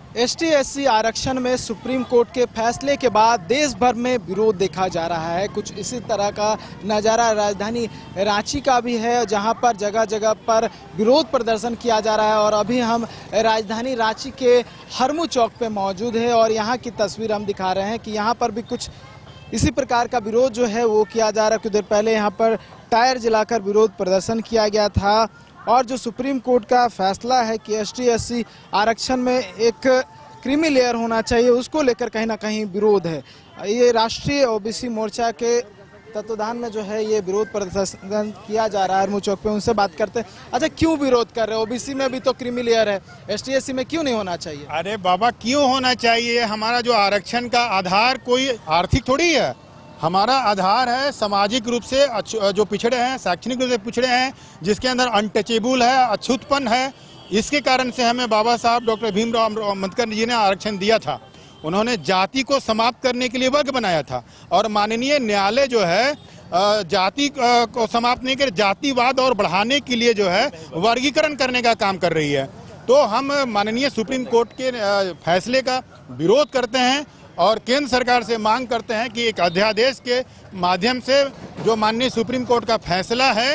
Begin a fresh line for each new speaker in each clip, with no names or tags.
ST/SC आरक्षण में supreme court के फैसले के बाद देश भर में विरोध देखा जा रहा है। कुछ इसी तरह का नज़ारा राजधानी रांची का भी है, जहां पर जगह जगह पर विरोध प्रदर्शन किया जा रहा है। और अभी हम राजधानी रांची के हरमू चौक पे मौजूद है और यहां की तस्वीर हम दिखा रहे हैं कि यहां पर भी कुछ इसी प्रकार का विरोध जो है वो किया जा रहा है। कुछ देर पहले यहाँ पर टायर जलाकर विरोध प्रदर्शन किया गया था। और जो सुप्रीम कोर्ट का फैसला है कि ST/SC आरक्षण में एक क्रीमी लेयर होना चाहिए, उसको लेकर कहीं ना कहीं विरोध है। ये राष्ट्रीय OBC मोर्चा के तत्वाधान में जो है ये विरोध प्रदर्शन किया जा रहा है हरमू चौक पे। उनसे बात करते हैं। अच्छा, क्यों विरोध कर रहे हो? OBC में भी तो क्रीमी लेयर है, ST/SC में क्यों नहीं होना चाहिए?
अरे बाबा, क्यों होना चाहिए? हमारा जो आरक्षण का आधार कोई आर्थिक थोड़ी है। हमारा आधार है सामाजिक रूप से जो पिछड़े हैं, शैक्षणिक रूप से पिछड़े हैं, जिसके अंदर अनटचेबल है, अछूतपन है। इसके कारण से हमें बाबा साहब डॉक्टर भीमराव अम्बेडकर जी ने आरक्षण दिया था। उन्होंने जाति को समाप्त करने के लिए वर्ग बनाया था और माननीय न्यायालय जो है जाति को समाप्त नहीं कर, जातिवाद और बढ़ाने के लिए जो है वर्गीकरण करने का काम कर रही है। तो हम माननीय सुप्रीम कोर्ट के फैसले का विरोध करते हैं और केंद्र सरकार से मांग करते हैं कि एक अध्यादेश के माध्यम से जो माननीय सुप्रीम कोर्ट का फैसला है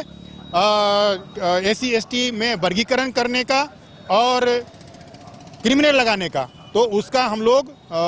SC/ST में वर्गीकरण करने का और क्रिमिनल लगाने का, तो उसका हम लोग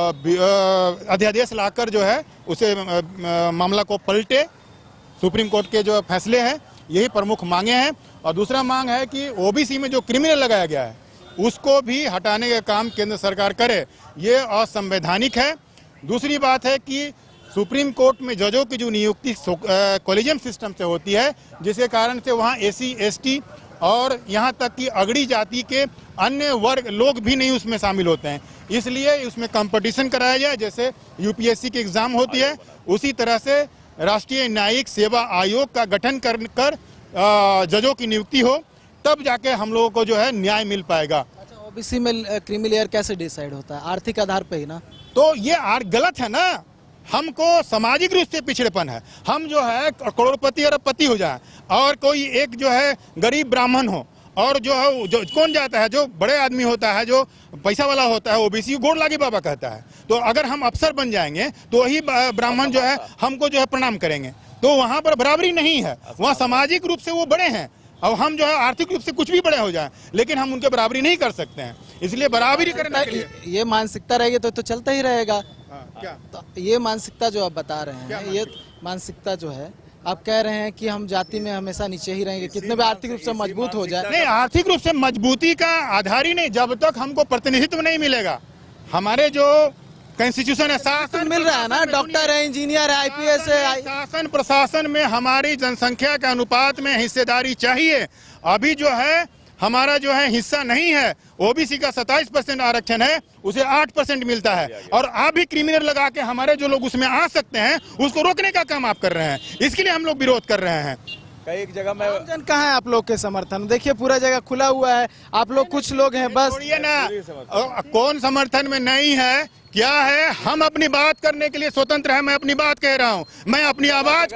अध्यादेश लाकर जो है उसे मामला को पलटे। सुप्रीम कोर्ट के जो फैसले हैं यही प्रमुख मांगे हैं। और दूसरा मांग है कि OBC में जो क्रिमिनल लगाया गया है उसको भी हटाने का काम केंद्र सरकार करे। ये असंवैधानिक है। दूसरी बात है कि सुप्रीम कोर्ट में जजों की जो नियुक्ति कॉलेजियम सिस्टम से होती है, जिसके कारण से वहाँ SC/ST और यहाँ तक कि अगड़ी जाति के अन्य वर्ग लोग भी नहीं उसमें शामिल होते हैं। इसलिए उसमें कंपटीशन कराया जाए, जैसे UPSC की एग्ज़ाम होती है उसी तरह से राष्ट्रीय न्यायिक सेवा आयोग का गठन कर जजों की नियुक्ति हो, तब जाके हम लोगों को जो है न्याय मिल पाएगा।
अच्छा, OBC में क्रीमी लेयर कैसे डिसाइड होता है? आर्थिक आधार पे ही ना? तो
ये गलत है ना। हमको सामाजिक रूप से पिछड़ेपन है। हम जो है करोड़पति अरबपति हो जाए और कोई एक जो है गरीब ब्राह्मण हो, और जो है जो कौन जाता है, जो बड़े आदमी होता है, जो पैसा वाला होता है, OBC गोड़ लागी बाबा कहता है। तो अगर हम अफसर बन जाएंगे तो वही ब्राह्मण जो है हमको जो है प्रणाम करेंगे। तो वहाँ पर बराबरी नहीं है। वहाँ सामाजिक रूप से वो बड़े हैं और हम जो है आर्थिक रूप से कुछ भी बड़े हो जाएं, लेकिन हम उनके बराबरी नहीं कर सकते हैं। इसलिए बराबरी करना
ये मानसिकता रहेगी तो चलता ही रहेगा।
क्या?
तो ये मानसिकता जो आप बता रहे हैं, ये मानसिकता जो है, आप कह रहे हैं कि हम जाति में हमेशा नीचे ही रहेंगे, कितने भी आर्थिक रूप से मजबूत हो जाए।
नहीं, आर्थिक रूप से मजबूती का आधार ही नहीं, जब तक हमको प्रतिनिधित्व नहीं मिलेगा। हमारे जो कॉन्स्टिट्यूशन है, शासन
मिल रहा है ना, डॉक्टर है, इंजीनियर है, IPS है,
शासन प्रशासन में हमारी जनसंख्या के अनुपात में हिस्सेदारी चाहिए। अभी जो है हमारा जो है हिस्सा नहीं है। OBC का 27% आरक्षण है, उसे 8% मिलता है। और आप भी क्रिमिनल लगा के हमारे जो लोग उसमें आ सकते हैं उसको रोकने का काम आप कर रहे हैं। इसके लिए हम लोग विरोध कर रहे हैं।
कई जगह में जन कहाँ है आप लोग के समर्थन? देखिए पूरा जगह खुला हुआ है, आप लोग कुछ लोग हैं बस।
छोड़िए ना, कौन समर्थन में नहीं है, क्या है? हम अपनी बात करने के लिए स्वतंत्र है। मैं अपनी बात कह रहा हूँ। मैं अपनी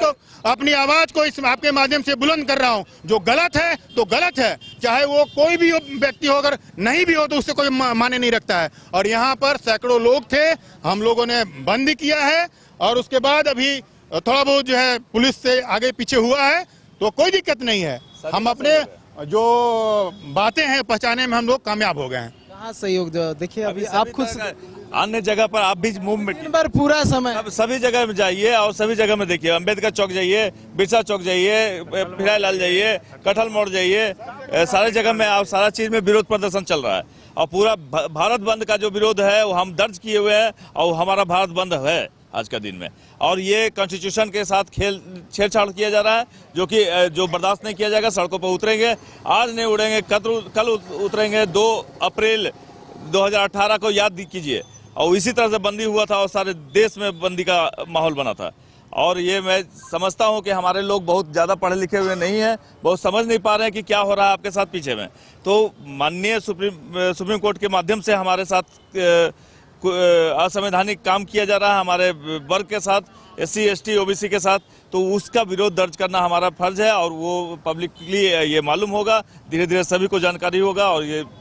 आवाज को इस आपके माध्यम से बुलंद कर रहा हूँ। जो गलत है तो गलत है, चाहे वो कोई भी व्यक्ति हो, अगर नहीं भी हो तो उससे कोई माने नहीं रखता है। और यहाँ पर सैकड़ों लोग थे, हम लोगों ने बंद किया है और उसके बाद अभी थोड़ा बहुत जो है पुलिस से आगे पीछे हुआ है, तो कोई दिक्कत नहीं है। हम अपने जो बातें हैं पहचाने में हम लोग कामयाब हो गए हैं।
कहाँ सहयोग? देखिए अभी आप खुद
अन्य जगह पर आप भी मूवमेंट
पर पूरा समय
सभी जगह में जाइए और सभी जगह में देखिए। अम्बेडकर चौक जाइए, बिरसा चौक जाइए, फिरालाल जाइए, कटहल मोड़ जाइए, सारे जगह में आप सारा चीज में विरोध प्रदर्शन चल रहा है। और पूरा भारत बंद का जो विरोध है वो हम दर्ज किए हुए हैं और हमारा भारत बंद है आज का दिन में। और ये कॉन्स्टिट्यूशन के साथ छेड़छाड़ किया जा रहा है, जो बर्दाश्त नहीं किया जाएगा। सड़कों पर उतरेंगे, आज नहीं उड़ेंगे, कल उतरेंगे। 2 अप्रैल 2018 को याद कीजिए, और इसी तरह से बंदी हुआ था और सारे देश में बंदी का माहौल बना था। और ये मैं समझता हूं कि हमारे लोग बहुत ज़्यादा पढ़े लिखे हुए नहीं हैं, बहुत समझ नहीं पा रहे हैं कि क्या हो रहा है आपके साथ पीछे में। तो माननीय सुप्रीम कोर्ट के माध्यम से हमारे साथ असंवैधानिक काम किया जा रहा है, हमारे वर्ग के साथ, SC/ST OBC के साथ। तो उसका विरोध दर्ज करना हमारा फर्ज है और वो पब्लिकली ये मालूम होगा, धीरे धीरे सभी को जानकारी होगा और ये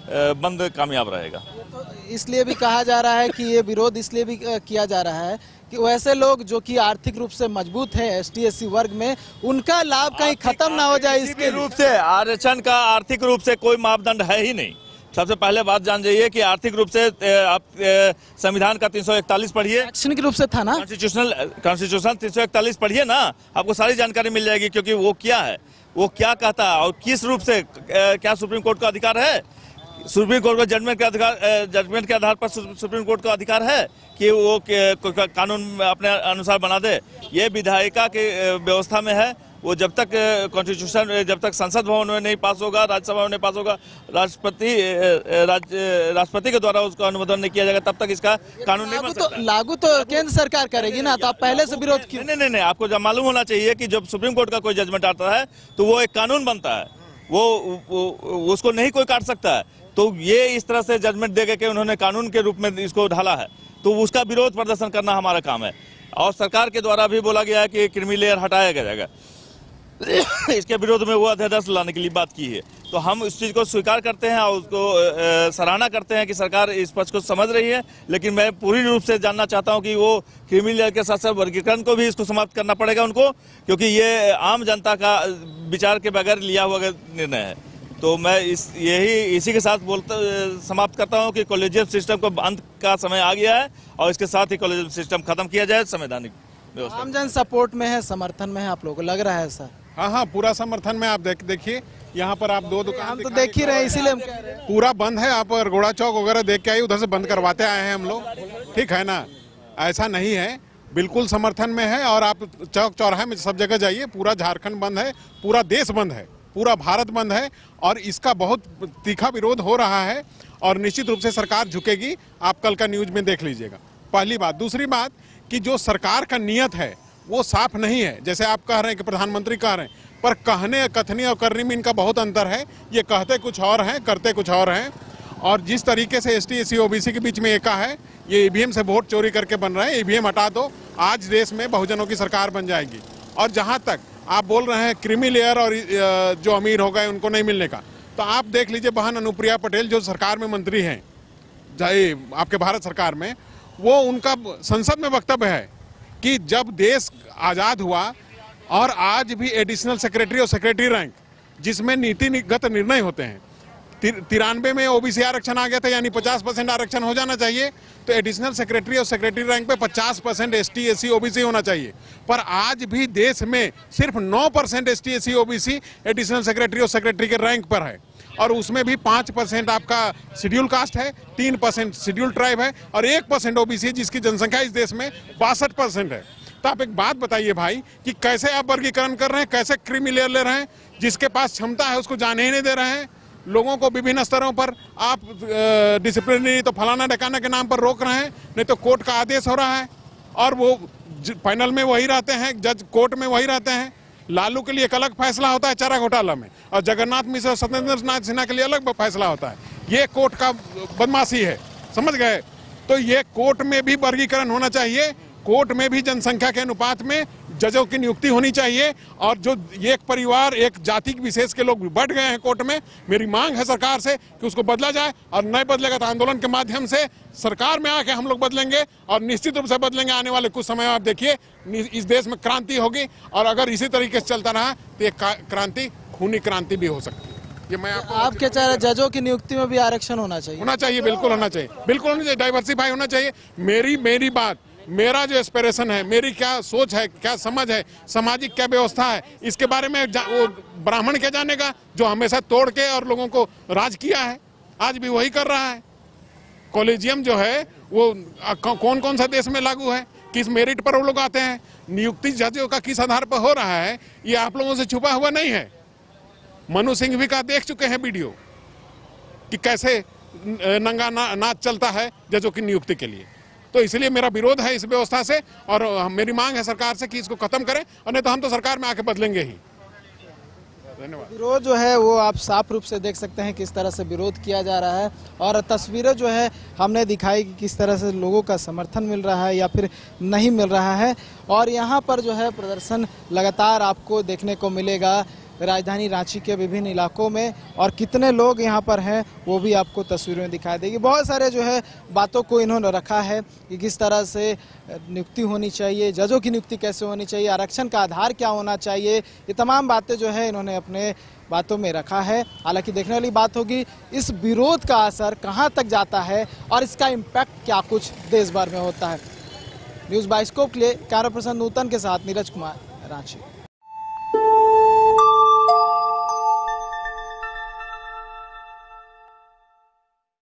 बंद कामयाब रहेगा।
तो इसलिए भी कहा जा रहा है कि ये विरोध इसलिए भी किया जा रहा है कि वैसे लोग जो कि आर्थिक रूप से मजबूत है ST/SC वर्ग में, उनका लाभ कहीं खत्म ना हो जाए, इसके
रूप से आरक्षण का आर्थिक रूप से कोई मापदंड है ही नहीं। सबसे पहले बात जान जाइए कि आर्थिक रूप से आप संविधान का 341 पढ़िए,
शैक्षणिक रूप से था ना,
कॉन्स्टिट्यूशन 341 पढ़िए ना, आपको सारी जानकारी मिल जाएगी। क्योंकि वो क्या है, वो क्या कहता है और किस रूप से, क्या सुप्रीम कोर्ट का अधिकार है, सुप्रीम कोर्ट को जजमेंट के आधार पर सुप्रीम कोर्ट का अधिकार है कि वो कानून अपने अनुसार बना दे। ये विधायिका की व्यवस्था में है। वो जब तक कॉन्स्टिट्यूशन, जब तक संसद भवन में नहीं पास होगा, राज्यसभा में नहीं पास होगा, राष्ट्रपति के द्वारा उसका अनुमोदन नहीं किया जाएगा, तब तक इसका कानून नहीं बन सकता।
लागू तो केंद्र सरकार करेगी ना, तो आप पहले से विरोध क्यों?
नहीं, आपको जब मालूम होना चाहिए कि जब सुप्रीम कोर्ट का कोई जजमेंट आता है तो वो एक कानून बनता है, वो उसको नहीं कोई काट सकता है। तो ये इस तरह से जजमेंट दे के उन्होंने कानून के रूप में इसको ढाला है, तो उसका विरोध प्रदर्शन करना हमारा काम है। और सरकार के द्वारा भी बोला गया है कि क्रीमी लेयर हटाया जाएगा, इसके विरोध में वो अध्यादेश लाने के लिए बात की है। तो हम इस चीज़ को स्वीकार करते हैं और उसको सराहना करते हैं कि सरकार इस पक्ष को समझ रही है। लेकिन मैं पूरी रूप से जानना चाहता हूं कि वो क्रीमी लेयर के साथ साथ वर्गीकरण को भी इसको समाप्त करना पड़ेगा उनको, क्योंकि ये आम जनता का विचार के बगैर लिया हुआ निर्णय है। तो मैं इसी के साथ समाप्त करता हूं कि कॉलेजियम सिस्टम को अंत का समय आ गया है और इसके साथ ही कॉलेजियम सिस्टम खत्म किया जाए, संवैधानिक व्यवस्था।
आमजन सपोर्ट में है, समर्थन में है, आप लोगों को लग रहा है सर?
हाँ, पूरा समर्थन में। आप देखिए यहाँ पर आप दो दुकान
हम तो देख ही रहे हैं, इसीलिए हम कह रहे हैं।
पूरा बंद है। आप गोड़ा चौक वगैरह देख के आइए, उधर से बंद करवाते आए हैं हम लोग, ठीक है ना? ऐसा नहीं है, बिल्कुल समर्थन में है। और आप चौक चौराहे में सब जगह जाइए, पूरा झारखंड बंद है, पूरा देश बंद है, पूरा भारत बंद है और इसका बहुत तीखा विरोध हो रहा है और निश्चित रूप से सरकार झुकेगी। आप कल का न्यूज में देख लीजिएगा, पहली बात। दूसरी बात कि जो सरकार का नियत है वो साफ नहीं है। जैसे आप कह रहे हैं कि प्रधानमंत्री कह रहे हैं, पर कहने, कथनी और करने में इनका बहुत अंतर है। ये कहते कुछ और हैं, करते कुछ और हैं। और जिस तरीके से ST/SC OBC के बीच में एका है, ये EVM से वोट चोरी करके बन रहे हैं। EVM हटा दो, आज देश में बहुजनों की सरकार बन जाएगी। और जहाँ तक आप बोल रहे हैं क्रीमी लेयर और जो अमीर हो गए उनको नहीं मिलने का, तो आप देख लीजिए बहन अनुप्रिया पटेल जो सरकार में मंत्री हैं आपके भारत सरकार में, वो उनका संसद में वक्तव्य है कि जब देश आज़ाद हुआ और आज भी एडिशनल सेक्रेटरी और सेक्रेटरी रैंक जिसमें नीतिगत निर्णय होते हैं, 93 में OBC आरक्षण आ गया था, यानी 50% आरक्षण हो जाना चाहिए। तो एडिशनल सेक्रेटरी और सेक्रेटरी रैंक पे 50% ST/SC OBC होना चाहिए। पर आज भी देश में सिर्फ 9% ST/SC OBC एडिशनल सेक्रेटरी और सेक्रेटरी के रैंक पर है। और उसमें भी 5% आपका शेड्यूल कास्ट है, 3% शेड्यूल ट्राइब है और 1% OBC जिसकी जनसंख्या इस देश में 62% है। तो आप एक बात बताइए भाई कि कैसे आप वर्गीकरण कर रहे हैं, कैसे क्रीमी लेयर ले रहे हैं? जिसके पास क्षमता है उसको जाने ही नहीं दे रहे हैं। लोगों को विभिन्न स्तरों पर आप डिसिप्लिनरी तो फलाना ढकाना के नाम पर रोक रहे हैं, नहीं तो कोर्ट का आदेश हो रहा है और वो पैनल में वही रहते हैं, जज कोर्ट में वही रहते हैं। लालू के लिए एक अलग फैसला होता है चारा घोटाला में, और जगन्नाथ मिश्र और सत्येंद्र नाथ सिन्हा के लिए अलग फैसला होता है। ये कोर्ट का बदमाशी है, समझ गए? तो ये कोर्ट में भी वर्गीकरण होना चाहिए, कोर्ट में भी जनसंख्या के अनुपात में जजों की नियुक्ति होनी चाहिए। और जो एक परिवार, एक जाति विशेष के लोग बढ़ गए हैं कोर्ट में, मेरी मांग है सरकार से कि उसको बदला जाए। और नहीं बदलेगा तो आंदोलन के माध्यम से सरकार में आके हम लोग बदलेंगे और निश्चित रूप से बदलेंगे। आने वाले कुछ समय आप देखिए इस देश में क्रांति होगी, और अगर इसी तरीके से चलता रहा तो ये क्रांति खूनी क्रांति भी हो सकती है। ये मैं
आप क्या चाह रहे हैं? जजों की नियुक्ति में भी आरक्षण होना चाहिए?
होना चाहिए, बिल्कुल होना चाहिए, बिल्कुल होना चाहिए, डाइवर्सिफाई होना चाहिए। मेरी बात, मेरा जो एस्पिरेशन है, मेरी क्या सोच है, क्या समझ है, सामाजिक क्या व्यवस्था है, इसके बारे में वो ब्राह्मण क्या जानेगा जो हमेशा तोड़ के और लोगों को राज किया है, आज भी वही कर रहा है। कॉलेजियम जो है वो कौन कौन सा देश में लागू है, किस मेरिट पर वो लोग आते हैं, नियुक्ति जजों का किस आधार पर हो रहा है, ये आप लोगों से छुपा हुआ नहीं है। मनु सिंघवी का देख चुके हैं वीडियो कि कैसे नंगा नाच चलता है जजों की नियुक्ति के लिए। तो इसलिए मेरा विरोध है इस व्यवस्था से, और मेरी मांग है सरकार से कि इसको खत्म करें, और नहीं तो हम तो सरकार में आके बदलेंगे ही। धन्यवाद।
विरोध जो है वो आप साफ रूप से देख सकते हैं किस तरह से विरोध किया जा रहा है, और तस्वीरें जो है हमने दिखाई कि किस तरह से लोगों का समर्थन मिल रहा है या फिर नहीं मिल रहा है। और यहाँ पर जो है प्रदर्शन लगातार आपको देखने को मिलेगा। राजधानी रांची के विभिन्न इलाकों में, और कितने लोग यहाँ पर हैं वो भी आपको तस्वीरों में दिखाई देगी। बहुत सारे जो है बातों को इन्होंने रखा है कि किस तरह से नियुक्ति होनी चाहिए, जजों की नियुक्ति कैसे होनी चाहिए, आरक्षण का आधार क्या होना चाहिए, ये तमाम बातें जो है इन्होंने अपने बातों में रखा है। हालांकि देखने वाली बात होगी इस विरोध का असर कहां तक जाता है और इसका इम्पैक्ट क्या कुछ देश भर में होता है। न्यूज़ बाइस्कोप के लिए कैमरा पर्सन नूतन के साथ नीरज कुमार, रांची।